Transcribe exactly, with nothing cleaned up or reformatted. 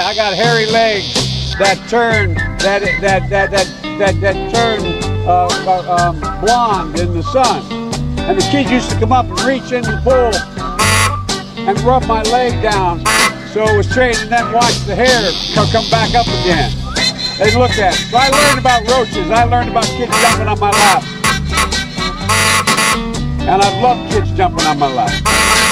I got hairy legs that turn that that that that that, that turn uh, uh, um, blonde in the sun. And the kids used to come up and reach in the pool and rub my leg down so it was straight, and then watch the hair come back up again. They looked at it. So I learned about roaches. I learned about kids jumping on my lap. And I've loved kids jumping on my lap.